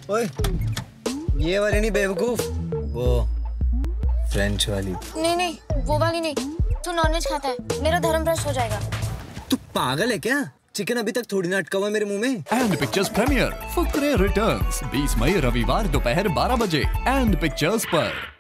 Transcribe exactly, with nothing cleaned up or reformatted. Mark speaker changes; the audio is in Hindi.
Speaker 1: ओए, ये वाली नहीं बेवकूफ, वो फ्रेंच वाली।
Speaker 2: नहीं नहीं, वो वाली नहीं। तू नॉनवेज खाता है, मेरा धर्म भ्रष्ट हो जाएगा।
Speaker 1: तू पागल है क्या? चिकन अभी तक थोड़ी ना अटका हुआ मेरे मुंह में।
Speaker 3: And pictures premiere Fukrey returns बीस मई रविवार दोपहर बारह बजे एंड पिक्चर्स पर।